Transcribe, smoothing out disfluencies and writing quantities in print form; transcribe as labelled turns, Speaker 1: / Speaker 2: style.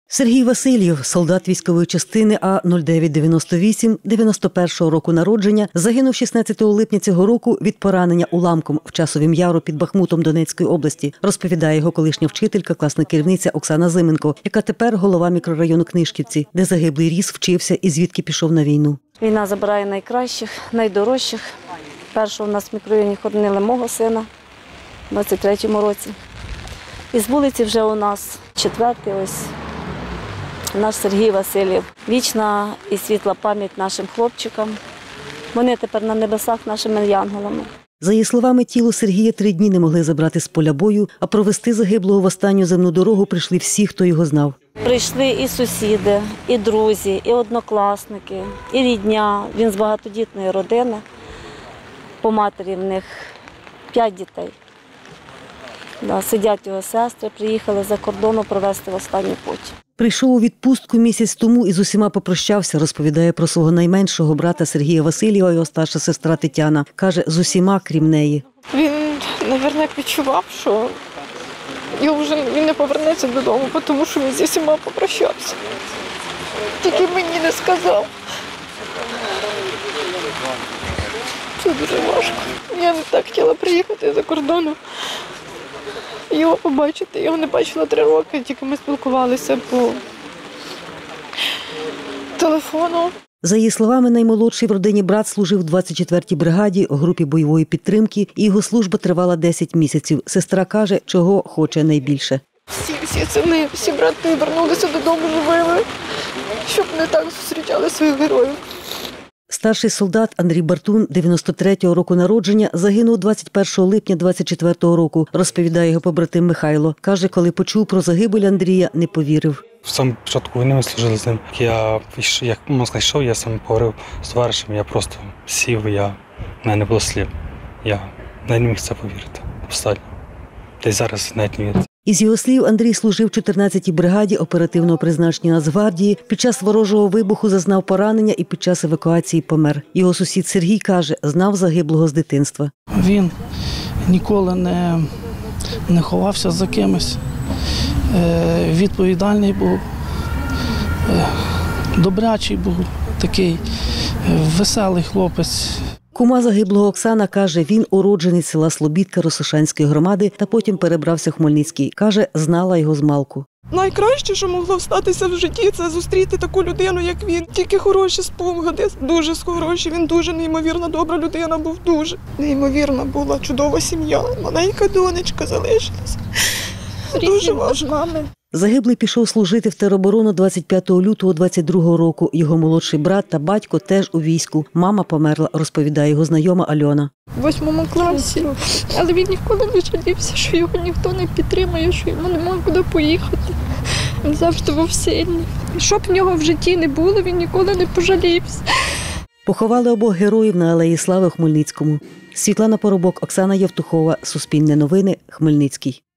Speaker 1: Сергій Васильєв, солдат військової частини А-0998, 91-го року народження, загинув 16 липня цього року від поранення уламком в Часовім Яру під Бахмутом Донецької області, розповідає його колишня вчителька, класна керівниця Оксана Зименко, яка тепер голова мікрорайону Книжківці, де загиблий ріс, вчився і звідки пішов на війну.
Speaker 2: Війна забирає найкращих, найдорожчих. Першого в нас в мікрорайоні хоронили мого сина в 23-му році. Із вулиці вже у нас четвертий ось. Наш Сергій Васильєв. Вічна і світла пам'ять нашим хлопчикам. Вони тепер на небесах нашими янголами.
Speaker 1: За її словами, тіло Сергія 3 дні не могли забрати з поля бою, а провести загиблого в останню земну дорогу прийшли всі, хто його знав.
Speaker 2: Прийшли і сусіди, і друзі, і однокласники, і рідня. Він з багатодітної родини. По матері в них 5 дітей. Сидять його сестри, приїхали за кордону провести в останню путь.
Speaker 1: Прийшов у відпустку місяць тому і з усіма попрощався, розповідає про свого найменшого брата Сергія Васильєва, його старша сестра Тетяна. Каже, з усіма, крім неї.
Speaker 3: Він, мабуть, відчував, що він не повернеться додому, тому що він зі всіма попрощався. Тільки мені не сказав. Це дуже важко. Я не так хотіла приїхати за кордону. Його побачити. Його не бачила 3 роки, тільки ми спілкувалися по телефону.
Speaker 1: За її словами, наймолодший в родині брат служив в 24-й бригаді у групі бойової підтримки, і його служба тривала 10 місяців. Сестра каже, чого хоче найбільше.
Speaker 3: Всі сини, всі брати вернулися додому живими, щоб не так зустрічали своїх героїв.
Speaker 1: Старший солдат Андрій Бартун, 93-го року народження, загинув 21 липня 24-го року, розповідає його побратим Михайло. Каже, коли почув про загибель Андрія, не повірив.
Speaker 4: В самому початку війни ми служили з ним. Як можна йшов, я сам поговорив з товаришем, я просто сів, в мене не було слів. Я навіть не міг це повірити. Останньо. Та й зараз навіть не вірить.
Speaker 1: Із його слів, Андрій служив в 14-й бригаді оперативного призначення Нацгвардії, під час ворожого вибуху зазнав поранення і під час евакуації помер. Його сусід Сергій каже, знав загиблого з дитинства.
Speaker 5: Він ніколи не ховався за кимось, відповідальний був, добрячий був, такий веселий хлопець.
Speaker 1: Кума загиблого Оксана каже, він уроджений села Слобідка Росошанської громади та потім перебрався в Хмельницький. Каже, знала його змалку.
Speaker 3: Найкраще, що могло статися в житті, це зустріти таку людину, як він. Тільки хороші спогади, дуже хороші. Він дуже неймовірно добра людина був, дуже. Неймовірна була, чудова сім'я, маленька донечка залишилася. Дуже важко.
Speaker 1: Загиблий пішов служити в тероборону 25 лютого 22-го року. Його молодший брат та батько теж у війську. Мама померла, розповідає його знайома Альона.
Speaker 3: В 8 класі. Але він ніколи не жалівся, що його ніхто не підтримує, що йому немає куди поїхати. Він завжди був сильний. Що б в нього в житті не було, він ніколи не пожалівся.
Speaker 1: Поховали обох героїв на Алеї Слави у Хмельницькому. Світлана Поробок, Оксана Євтухова, Суспільне новини, Хмельницький.